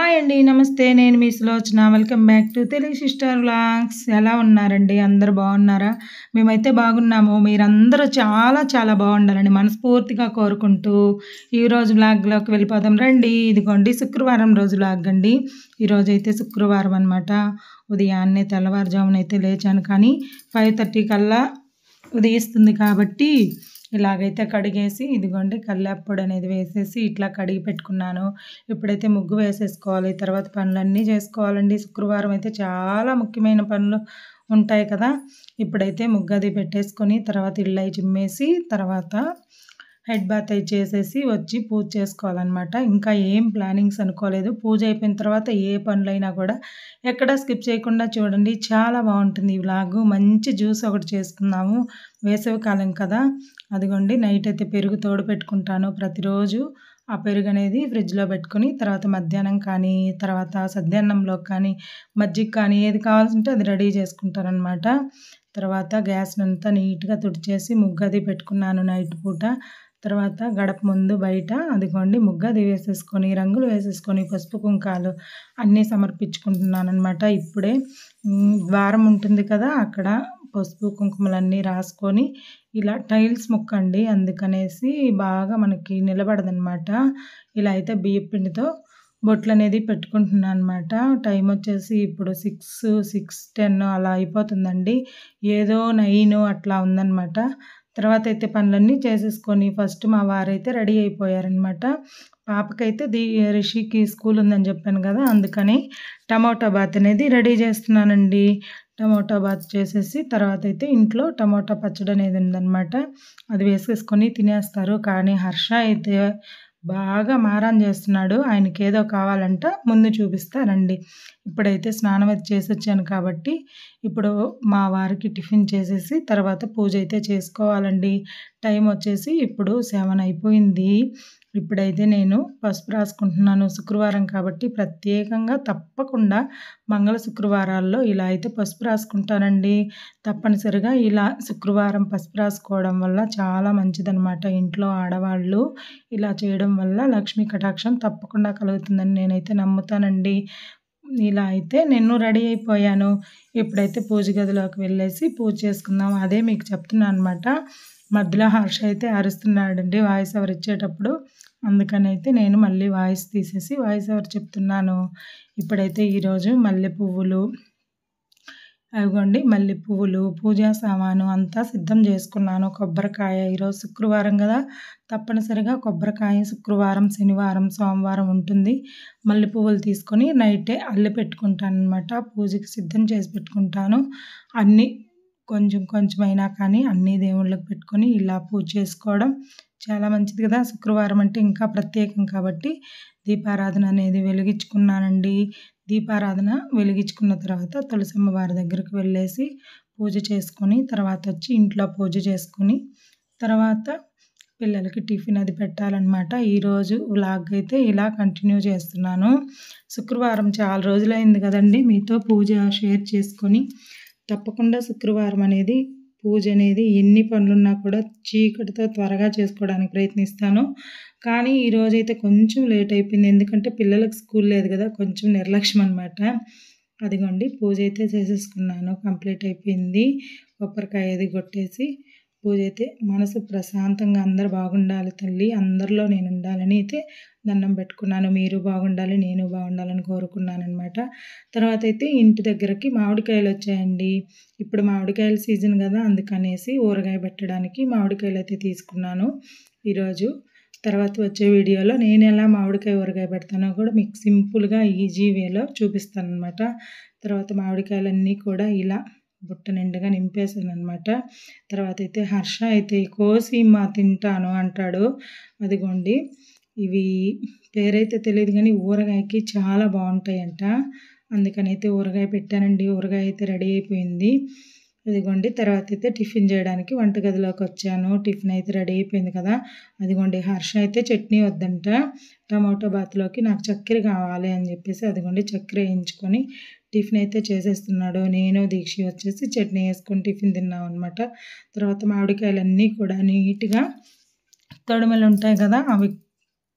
Hi అండి. నమస్తే. నేను మీ Sulochana. Welcome back to Telugu sister vlogs. ఎలా ఉన్నారండి? అందరూ బాగున్నారా? మేమైతే బాగున్నాము. మీరందరూ చాలా చాలా బాగుండాలని మనస్ఫూర్తిగా కోరుకుంటూ ఈరోజు వ్లాగ్‌లోకి వెళ్ళిపోదాం రండి. ఇదిగోండి శుక్రవారం రోజు వ్లాగ్ అండి. ఈరోజైతే శుక్రవారం అనమాట. ఉదయాన్నే తెల్లవారుజామున అయితే లేచాను కానీ 5:30 కల్లా ఉదయిస్తుంది కాబట్టి ఇలాగైతే కడిగేసి ఇదిగోండి కల్లాప్పొడి అనేది వేసేసి ఇట్లా కడిగి పెట్టుకున్నాను. ఇప్పుడైతే ముగ్గు వేసేసుకోవాలి. తర్వాత పనులన్నీ చేసుకోవాలండి. శుక్రవారం అయితే చాలా ముఖ్యమైన పనులు ఉంటాయి కదా! ఇప్పుడైతే ముగ్గది పెట్టేసుకొని తర్వాత ఇళ్ళయి చిమ్మేసి తర్వాత హెడ్ బాత్ అయి చేసేసి వచ్చి పూజ చేసుకోవాలనమాట. ఇంకా ఏం ప్లానింగ్స్ అనుకోలేదు. పూజ అయిపోయిన తర్వాత ఏ పనులైనా కూడా ఎక్కడ స్కిప్ చేయకుండా చూడండి. చాలా బాగుంటుంది ఈ వ్లాగు. మంచి జ్యూస్ ఒకటి చేసుకుందాము. వేసవి కాలం కదా! అదిగోండి నైట్ అయితే పెరుగు తోడు పెట్టుకుంటాను ప్రతిరోజు. ఆ పెరుగు అనేది ఫ్రిడ్జ్‌లో పెట్టుకొని తర్వాత మధ్యాహ్నం కానీ, తర్వాత సద్దన్నంలోకి కానీ, మజ్జిగ కానీ ఏది కావాల్సింటే అది రెడీ చేసుకుంటాననమాట. తర్వాత గ్యాస్‌నంతా నీట్‌గా తుడిచేసి ముగ్గది పెట్టుకున్నాను నైట్ పూట. తర్వాత గడప ముందు బయట అదిగోండి ముగ్గది వేసేసుకొని, రంగులు వేసేసుకొని, పసుపు కుంకాలు అన్నీ సమర్పించుకుంటున్నాననమాట. ఇప్పుడే ద్వారం ఉంటుంది కదా! అక్కడ పసుపు కుంకుమలన్నీ రాసుకొని ఇలా టైల్స్ ముక్కండి. అందుకనేసి బాగా మనకి నిలబడదనమాట. ఇలా అయితే బియ్యపు పిండితో బొట్లనేది పెట్టుకుంటున్నాననమాట. టైం వచ్చేసి ఇప్పుడు 6:10 అలా అయిపోతుందండి. ఏదో 9 అట్లా ఉందనమాట. తర్వాత అయితే పనులన్నీ చేసేసుకొని ఫస్ట్ మా వారైతే రెడీ అయిపోయారనమాట. పాపకైతే రిషికి స్కూల్ ఉందని చెప్పాను కదా! అందుకని టమోటా బాత్ అనేది రెడీ చేస్తున్నానండి. టమోటా బాత్ చేసేసి తర్వాత అయితే ఇంట్లో టమోటా పచ్చడి అనేది ఉందనమాట. అది వేసేసుకొని తినేస్తారు. కానీ హర్ష అయితే బాగా మారాన్ చేస్తున్నాడు. ఆయనకేదో కావాలంట. ముందు చూపిస్తా రండి. ఇప్పుడైతే స్నానం అది చేసొచ్చాను కాబట్టి ఇప్పుడు మా వారికి టిఫిన్ చేసేసి తర్వాత పూజ అయితే చేసుకోవాలండి. టైం వచ్చేసి ఇప్పుడు 7 అయిపోయింది. ఇప్పుడైతే నేను పసుపు రాసుకుంటున్నాను. శుక్రవారం కాబట్టి ప్రత్యేకంగా తప్పకుండా మంగళ శుక్రవారాల్లో ఇలా అయితే పసుపు రాసుకుంటానండి. తప్పనిసరిగా ఇలా శుక్రవారం పసుపు రాసుకోవడం వల్ల చాలా మంచిదనమాట. ఇంట్లో ఆడవాళ్ళు ఇలా చేయడం వల్ల లక్ష్మీ కటాక్షం తప్పకుండా కలుగుతుందని నేనైతే నమ్ముతానండి. ఇలా అయితే నేను రెడీ అయిపోయాను. ఇప్పుడైతే పూజ గదిలోకి వెళ్ళేసి పూజ చేసుకుందాం. అదే మీకు చెప్తున్నాను అనమాట. మధ్యలో హర్ష అయితే అరుస్తున్నాడండి వాయిస్ ఓవర్ ఇచ్చేటప్పుడు. అందుకనైతే నేను మళ్ళీ వాయిస్ తీసేసి వాయిస్ ఓవర్ చెప్తున్నాను. ఇప్పుడైతే ఈరోజు మల్లె పువ్వులు అవిగోండి మల్లె పువ్వులు, పూజా సామాను అంతా సిద్ధం చేసుకున్నాను. కొబ్బరికాయ ఈరోజు శుక్రవారం కదా! తప్పనిసరిగా కొబ్బరికాయ శుక్రవారం, శనివారం, సోమవారం ఉంటుంది. మల్లె పువ్వులు తీసుకొని నైటే అల్లి పెట్టుకుంటాననమాట. పూజకి సిద్ధం చేసి పెట్టుకుంటాను. అన్నీ కొంచెం కొంచెమైనా కానీ అన్నీ దేవుళ్ళకి పెట్టుకొని ఇలా పూజ చేసుకోవడం చాలా మంచిది కదా! శుక్రవారం అంటే ఇంకా ప్రత్యేకం కాబట్టి దీపారాధన అనేది వెలిగించుకున్నానండి. దీపారాధన వెలిగించుకున్న తర్వాత తులసమ్మ వారి దగ్గరికి వెళ్ళేసి పూజ చేసుకొని తర్వాత వచ్చి ఇంట్లో పూజ చేసుకొని తర్వాత పిల్లలకి టిఫిన్ అది పెట్టాలన్నమాట. ఈరోజు వ్లాగ్ అయితే ఇలా కంటిన్యూ చేస్తున్నాను. శుక్రవారం చాలా రోజులైంది కదండి మీతో పూజ షేర్ చేసుకొని. తప్పకుండా శుక్రవారం అనేది పూజ అనేది ఎన్ని పనులున్నా కూడా చీకటితో త్వరగా చేసుకోవడానికి ప్రయత్నిస్తాను. కానీ ఈరోజైతే కొంచెం లేట్ అయిపోయింది. ఎందుకంటే పిల్లలకు స్కూల్ లేదు కదా! కొంచెం నిర్లక్ష్యం అనమాట. అదిగోండి పూజ అయితే చేసేసుకున్నాను. కంప్లీట్ అయిపోయింది. కొబ్బరికాయ అది కొట్టేసి పూజ అయితే మనసు ప్రశాంతంగా అందరూ బాగుండాలి తల్లి, అందరిలో నేను ఉండాలని అయితే దండం పెట్టుకున్నాను. మీరు బాగుండాలి, నేను బాగుండాలని కోరుకున్నాననమాట. తర్వాత అయితే ఇంటి దగ్గరకి మామిడికాయలు వచ్చాయండి. ఇప్పుడు మామిడికాయల సీజన్ కదా! అందుకనేసి ఊరగాయ పెట్టడానికి మామిడికాయలు అయితే తీసుకున్నాను ఈరోజు. తర్వాత వచ్చే వీడియోలో నేను ఎలా మామిడికాయ ఊరగాయ పెడతానో కూడా మీకు సింపుల్గా ఈజీ వేలో చూపిస్తాననమాట. తర్వాత మామిడికాయలన్నీ కూడా ఇలా బుట్ట నిండుగా నింపేసాననమాట. తర్వాత అయితే హర్ష అయితే కోసి తింటాను అంటాడు. అదిగోండి ఇవి పేరైతే తెలియదు కానీ ఊరగాయకి చాలా బాగుంటాయంట. అందుకనైతే ఊరగాయ పెట్టానండి. ఊరగాయ అయితే రెడీ అయిపోయింది. అదిగోండి తర్వాత అయితే టిఫిన్ చేయడానికి వంటగదిలోకి వచ్చాను. టిఫిన్ అయితే రెడీ అయిపోయింది కదా! అదిగోండి హర్ష అయితే చట్నీ వద్దంట. టమాటో బాత్లోకి నాకు చక్కెర కావాలి అని చెప్పేసి అదిగోండి చక్కెర వేయించుకొని టిఫిన్ అయితే చేసేస్తున్నాడు. నేను దీక్ష వచ్చేసి చట్నీ వేసుకొని టిఫిన్ తిన్నాం అనమాట. తర్వాత మామిడికాయలన్నీ కూడా నీట్‌గా తొడిమలు ఉంటాయి కదా! అవి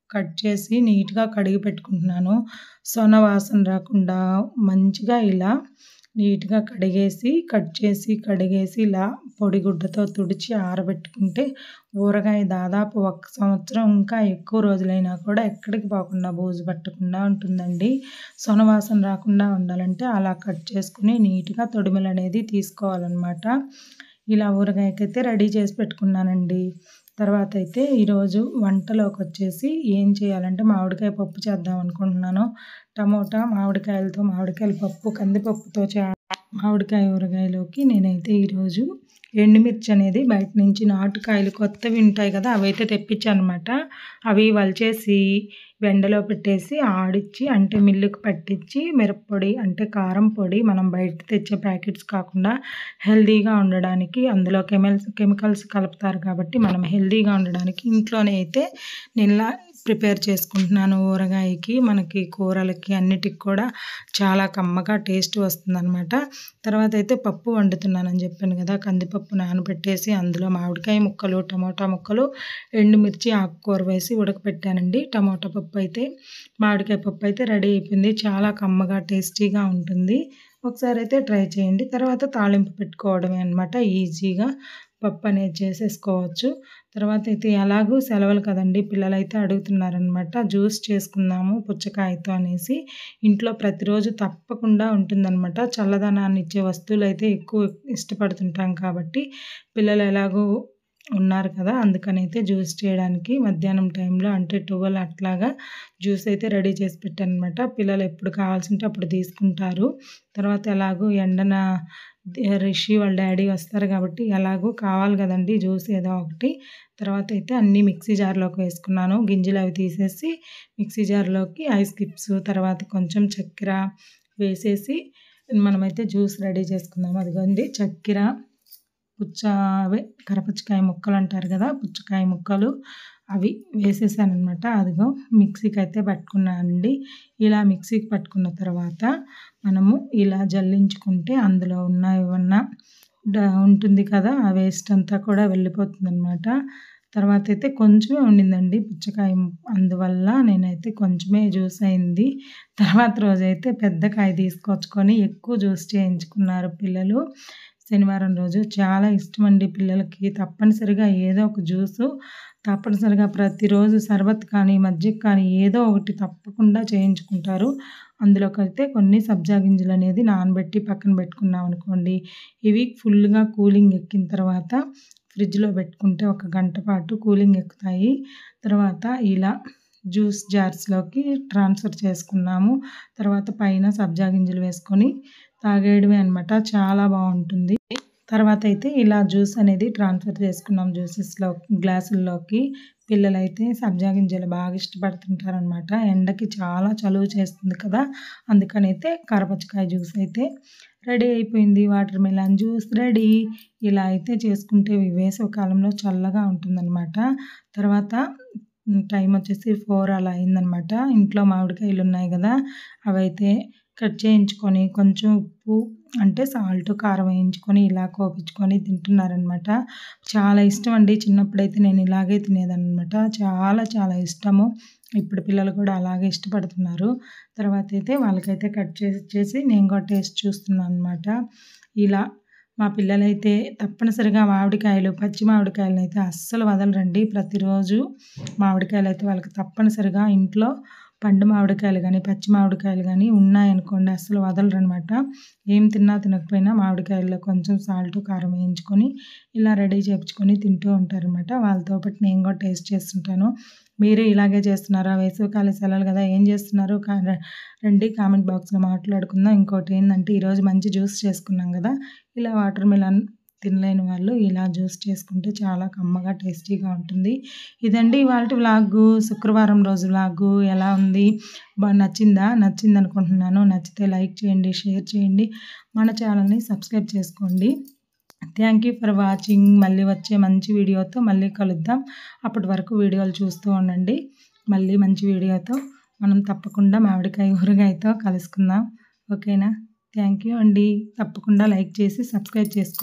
కట్ చేసి నీట్‌గా కడిగి పెట్టుకుంటున్నాను. సొన వాసన రాకుండా మంచిగా ఇలా నీట్‌గా కడిగేసి, కట్ చేసి, కడిగేసి ఇలా పొడి గుడ్డతో తుడిచి ఆరబెట్టుకుంటే ఊరగాయ దాదాపు 1 సంవత్సరం ఇంకా ఎక్కువ రోజులైనా కూడా ఎక్కడికి పోకుండా బూజు పట్టకుండా ఉంటుందండి. సొన వాసన రాకుండా ఉండాలంటే అలా కట్ చేసుకొని నీట్‌గా తొడిమలనేది తీసుకోవాలనమాట. ఇలా ఊరగాయకైతే రెడీ చేసి పెట్టుకున్నానండి. తర్వాత అయితే ఈరోజు వంటలోకొచ్చేసి ఏం చేయాలంటే మామిడికాయ పప్పు చేద్దాం అనుకుంటున్నాను. టమోటా, మామిడికాయలతో మామిడికాయల పప్పు, కందిపప్పుతో మామిడికాయ ఊరగాయలోకి నేనైతే ఈరోజు ఎండుమిర్చి అనేది బయట నుంచి నాటుకాయలు కొత్తవి ఉంటాయి కదా! అవైతే తెప్పించానమాట. అవి వలిచేసి ఎండలో పెట్టేసి ఆడిచ్చి అంటే మిల్లుకి పట్టించి మిరప్పొడి అంటే కారం పొడి మనం బయట తెచ్చే ప్యాకెట్స్ కాకుండా హెల్తీగా ఉండడానికి అందులో కెమికల్స్ కలుపుతారు కాబట్టి మనం హెల్తీగా ఉండడానికి ఇంట్లోనే అయితే నేను ఇలా ప్రిపేర్ చేసుకుంటున్నాను. ఊరగాయకి మనకి కూరలకి అన్నిటికి కూడా చాలా కమ్మగా టేస్ట్ వస్తుందనమాట. తర్వాత అయితే పప్పు వండుతున్నానని చెప్పాను కదా! కందిపప్పు నానబెట్టేసి అందులో మామిడికాయ ముక్కలు, టమోటా ముక్కలు, ఎండుమిర్చి, ఆకుకూర వేసి ఉడకపెట్టానండి. టమోటా పప్పు అయితే మామిడికాయ పప్పు అయితే రెడీ అయిపోయింది. చాలా కమ్మగా టేస్టీగా ఉంటుంది. ఒకసారి అయితే ట్రై చేయండి. తర్వాత తాలింపు పెట్టుకోవడమే అనమాట. ఈజీగా పప్పు అనేది చేసేసుకోవచ్చు. తర్వాత అయితే ఎలాగూ సెలవులు కదండీ! పిల్లలైతే అడుగుతున్నారనమాట. జ్యూస్ చేసుకుందాము పుచ్చకాయతో అనేసి. ఇంట్లో ప్రతిరోజు తప్పకుండా ఉంటుందనమాట. చల్లదనాన్ని ఇచ్చే వస్తువులైతే ఎక్కువ ఇష్టపడుతుంటాం కాబట్టి పిల్లలు ఎలాగో ఉన్నారు కదా! అందుకనైతే జ్యూస్ చేయడానికి మధ్యాహ్నం టైంలో అంటే 12 అట్లాగా జ్యూస్ అయితే రెడీ చేసి పెట్టాననమాట. పిల్లలు ఎప్పుడు కావాల్సింటే అప్పుడు తీసుకుంటారు. తర్వాత ఎలాగో ఎండన రిషి వాళ్ళ డ్యాడీ వస్తారు కాబట్టి ఎలాగో కావాలి కదండీ జ్యూస్ ఏదో ఒకటి. తర్వాత అయితే అన్నీ మిక్సీ జార్‌లోకి వేసుకున్నాను. గింజలు అవి తీసేసి మిక్సీ జార్‌లోకి ఐస్ క్యూబ్స్ తర్వాత కొంచెం చక్కెర వేసేసి మనమైతే జ్యూస్ రెడీ చేసుకుందాం. అదిగోండి చక్కెర, అవే కరపచ్చకాయ ముక్కలు అంటారు కదా! పుచ్చకాయ ముక్కలు అవి వేసేసాననమాట. అదిగో మిక్సీకి అయితే పట్టుకున్నానండి. ఇలా మిక్సీకి పట్టుకున్న తర్వాత మనము ఇలా జల్లించుకుంటే అందులో ఉన్న ఏమన్నా ఉంటుంది కదా! ఆ వేస్ట్ అంతా కూడా వెళ్ళిపోతుందనమాట. తర్వాత అయితే కొంచెమే ఉండిందండి పుచ్చకాయ అందువల్ల నేనైతే కొంచెమే జ్యూస్ అయింది. తర్వాత రోజైతే పెద్ద కాయ తీసుకొచ్చుకొని ఎక్కువ జ్యూస్ చేయించుకున్నారు పిల్లలు. శనివారం రోజు చాలా ఇష్టమండి పిల్లలకి. తప్పనిసరిగా ఏదో ఒక జ్యూసు తప్పనిసరిగా ప్రతిరోజు షర్బత్ కానీ, మజ్జిగ కానీ ఏదో ఒకటి తప్పకుండా చేయించుకుంటారు. అందులోకైతే కొన్ని సబ్జా గింజలనేది నానబెట్టి పక్కన పెట్టుకున్నామనుకోండి, ఇవి ఫుల్‌గా కూలింగ్ ఎక్కిన తర్వాత ఫ్రిడ్జ్‌లో పెట్టుకుంటే ఒక గంట పాటు కూలింగ్ ఎక్కుతాయి. తర్వాత ఇలా జ్యూస్ జార్స్‌లోకి ట్రాన్స్‌ఫర్ చేసుకున్నాము. తర్వాత పైన సబ్జా గింజలు వేసుకొని తాగేయడమే అనమాట. చాలా బావుంటుంది. తర్వాత అయితే ఇలా జ్యూస్ అనేది ట్రాన్స్‌ఫర్ చేసుకున్నాం గ్లాసుల్లోకి. పిల్లలైతే సబ్జా గింజలు బాగా ఇష్టపడుతుంటారనమాట. ఎండకి చాలా చలువ చేస్తుంది కదా! అందుకనైతే కరపచ్చకాయ జ్యూస్ అయితే రెడీ అయిపోయింది. Watermelon juice ready. ఇలా అయితే చేసుకుంటే వేసవి కాలంలో చల్లగా ఉంటుందనమాట. తర్వాత టైం వచ్చేసి 4 అలా అయిందనమాట. ఇంట్లో మామిడికాయలు ఉన్నాయి కదా! అవైతే కట్ చేయించుకొని కొంచెం ఉప్పు అంటే సాల్ట్, కారం వేయించుకొని ఇలా కోపించుకొని తింటున్నారనమాట. చాలా ఇష్టం అండి. చిన్నప్పుడైతే నేను ఇలాగే తినేదాన్ననమాట. చాలా చాలా ఇష్టము. ఇప్పుడు పిల్లలు కూడా అలాగే ఇష్టపడుతున్నారు. తర్వాత అయితే వాళ్ళకైతే కట్ చేసి ఇచ్చేసి నేను కూడా టేస్ట్ చూస్తున్నాను అనమాట. ఇలా మా పిల్లలైతే తప్పనిసరిగా మామిడికాయలు, పచ్చి మామిడికాయలనైతే అస్సలు వదలరండి. ప్రతిరోజు మామిడికాయలైతే వాళ్ళకి తప్పనిసరిగా ఇంట్లో పండు మామిడికాయలు గానీ, పచ్చి మామిడికాయలు గానీ ఉన్నాయనుకోండి అస్సలు వదలరనమాట. ఏం తిన్నా తినకపోయినా మామిడికాయల్లో కొంచెం సాల్ట్, కారం వేయించుకొని ఇలా రెడీ చేపించుకొని తింటూ ఉంటారనమాట. వాళ్ళతో పాటు నేను కూడా టేస్ట్ చేస్తుంటాను. మీరు ఇలాగే చేస్తున్నారా? వేసవికాల సెలవులు కదా! ఏం చేస్తున్నారు? రండి కామెంట్ బాక్స్‌లో మాట్లాడుకుందాం. ఇంకోటి ఏందంటే ఈరోజు మంచి జ్యూస్ చేసుకున్నాం కదా! ఇలా వాటర్ మిలన్ తినలేని వాళ్ళు ఇలా జ్యూస్ చేసుకుంటే చాలా కమ్మగా టేస్టీగా ఉంటుంది. ఇదండి ఇవాల్టి వ్లాగు. శుక్రవారం రోజు వ్లాగు ఎలా ఉంది? నచ్చిందా? నచ్చిందనుకుంటున్నాను. నచ్చితే లైక్ చేయండి, షేర్ చేయండి. మన ఛానల్‌ని సబ్స్క్రైబ్ చేసుకోండి. Thank you for watching. మళ్ళీ వచ్చే మంచి వీడియోతో మళ్ళీ కలుద్దాం. అప్పటి వరకు వీడియోలు చూస్తూ ఉండండి. మళ్ళీ మంచి వీడియోతో మనం తప్పకుండా మామిడికాయ ఊరగాయతో కలుసుకుందాం. ఓకేనా? థ్యాంక్ యూ అండి. తప్పకుండా లైక్ చేసి సబ్స్క్రైబ్ చేసుకోండి.